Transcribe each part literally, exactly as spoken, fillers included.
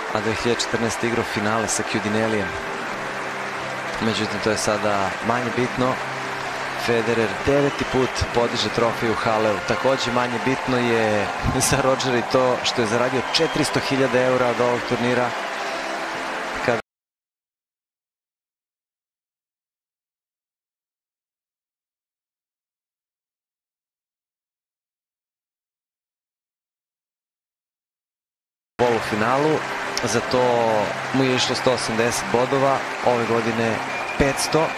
a dve hiljade četrnaeste. igrao finale sa Chiudinellijem. Međutim, to je sada manje bitno. Federer deveti put podiže trofej u Haleu. Takođe manje bitno je za Rodgera i to što je zaradio četiristo hiljada eura od ovog turnira. Kada u polufinalu, za to mu je išlo sto osamdeset bodova, ove godine petsto.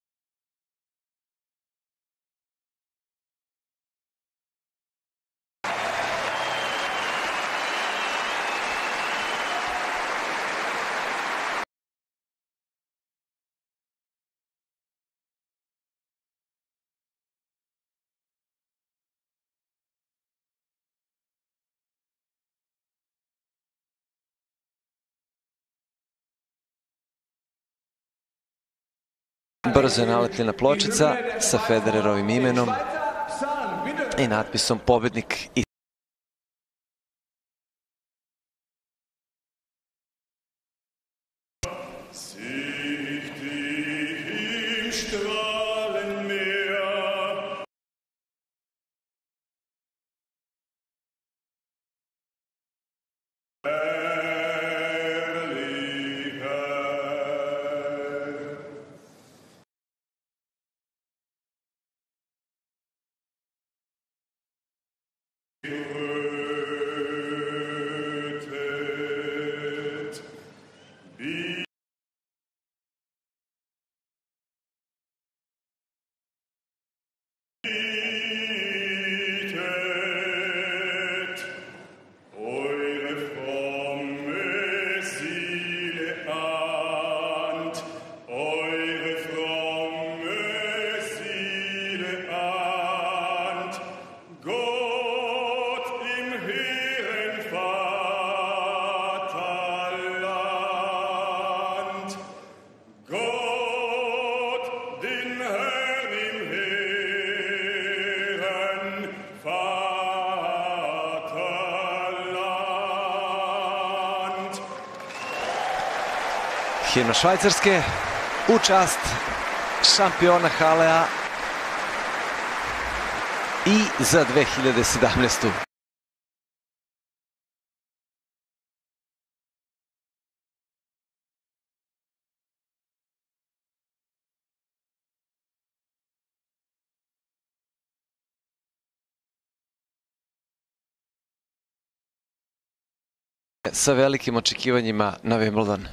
Brzo je naletljena pločica sa Federerovim imenom i natpisom pobednik. Himna Švajcarske u čast šampiona Halea i za dve hiljade sedamnaestu. Sa velikim očekivanjima na Wimbledon.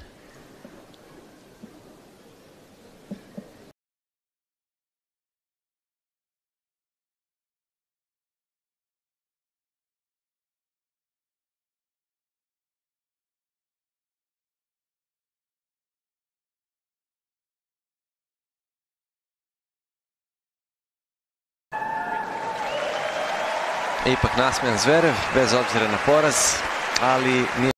Ipak nasmejan Zverev, bez obzira na poraz, ali nije...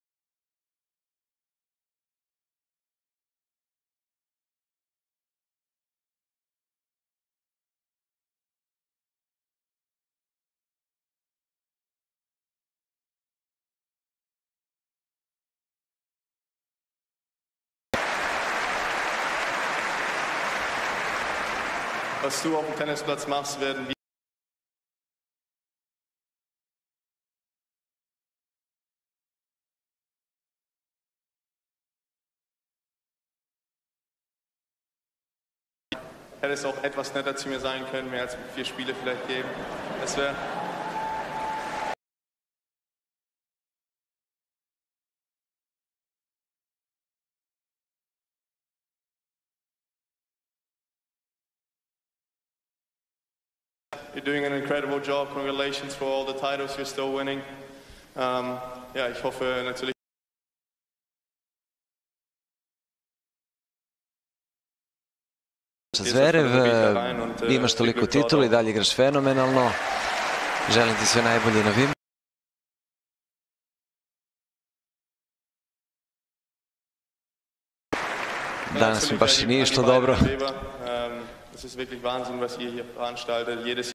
Was du auf dem Tennisplatz machst, werden wir hätte es auch etwas netter zu mir sein können, mehr als vier Spiele vielleicht geben. Das wäre... You're doing an incredible job. Congratulations for all the titles you're still winning. Um, ja, ich hoffe natürlich... Zverev, imaš toliko titula i dalje igraš fenomenalno. Želim ti sve najbolje na Wimbledonu. Danas mi baš i nije išlo dobro. Es ist wirklich Wahnsinn, was ihr hier veranstaltet. Jedes